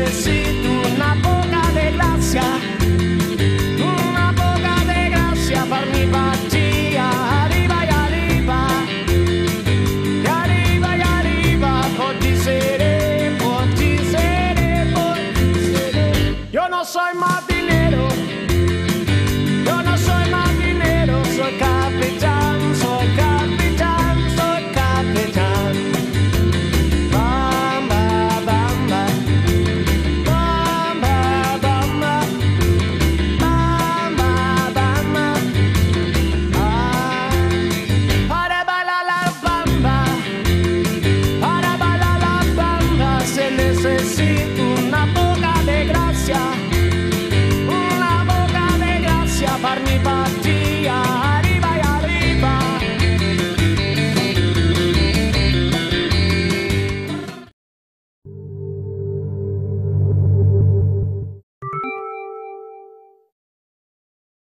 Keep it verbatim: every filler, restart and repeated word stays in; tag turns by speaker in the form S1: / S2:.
S1: necesito una poca de gracia, una poca de gracia per mi patia. Arriba y arriba, y arriba y arriba, poti seré, poti seré, poti seré. Yo no soy más dinero, yo no soy más dinero, soy capitán, soy capitán, soy capitán. Bamba, bamba, bamba, bamba, bamba, bamba. Ah, para bailar la bamba, para bailar la bamba se necesita